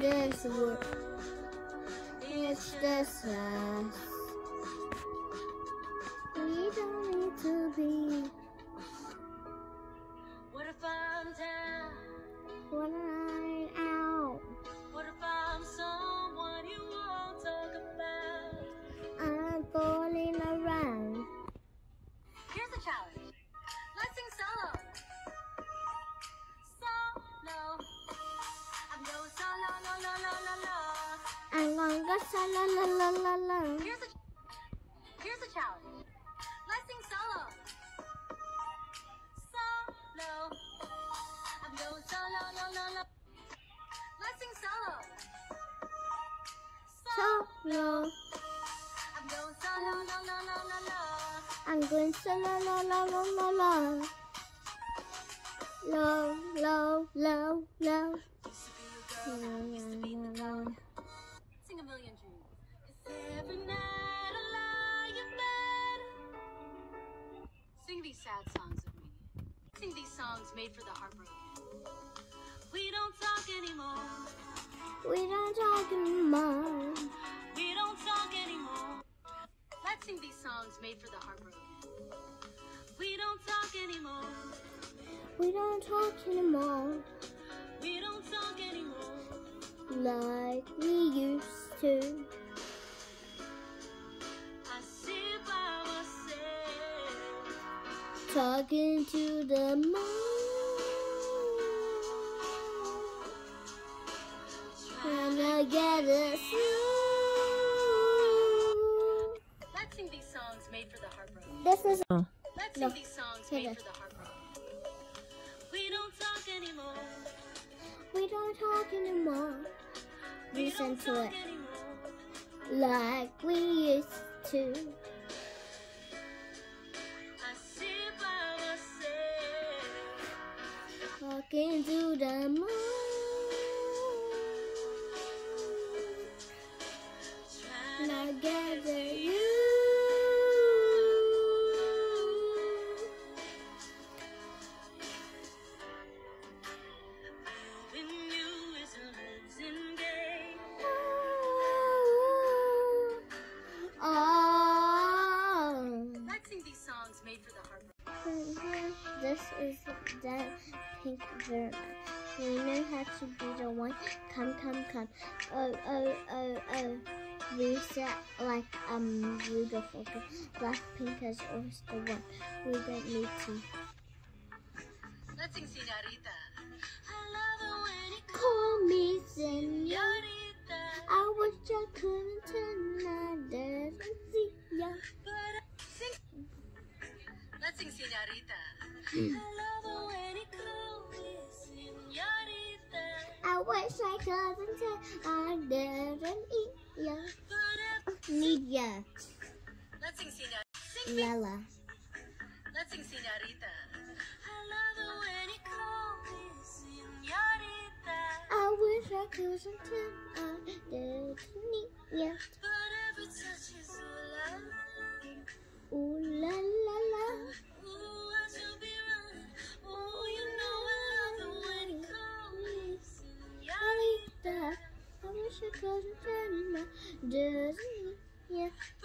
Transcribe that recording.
this world. It's just us. We don't need to be. What if I'm down? When I'm out, What if I'm someone you won't talk about? I'm falling around. Here's a challenge. Let's sing solo. Solo. I'm going solo, la la la la la. I'm gonna go la la la la la. Here's a challenge. Let's sing solo. Solo. I'm going solo, la la la. Let's sing solo. Solo. I'm going solo, la la la la la. I'm going solo la la la la la. Low, low, low, low. Used to be the girl. Sing a million dreams. 'Cause every night I lie in bed. Sing these sad songs with me. Sing these songs made for the heartbroken. We don't talk anymore. We don't talk anymore. We don't talk anymore. Let's sing these songs made for the heartbroken. We don't talk anymore. We don't talk anymore We don't talk anymore. like we used to. I sit by myself. Talking to the moon. Trying to get us through. Let's sing these songs made for the heartbroken. This is Let's No. sing these songs Say made that. for the heartbroken. We don't talk anymore. we don't talk anymore. We Listen don't to talk it anymore. like we used to. I sit by myself. Talking to the moon. Trying Now to gather you. Loving you is a losing game. Oh. Let's sing these songs made for the heartbroken. This is that pink verna. We know how to be the one. Come, come, come. Oh, oh, oh, oh. We set like beautiful. Blackpink is always the one. We don't need to Let's sing Señorita. I love it when you call me senor. Señorita. I wish I couldn't turn another see ya. But sing. Let's sing Señorita. I love it when you call me Señorita. I wish I couldn't turn another eat ya. But Need ya. let's sing Señorita. Sing me. Lala. Let's sing Señorita. I love it when you call me Señorita. I wish I couldn't turn another need ya. But every touch is ooh la la. Ooh la la la. Ooh, I should be running. Ooh, you know I love it when you call me Señorita. I wish I couldn't turn another need ya.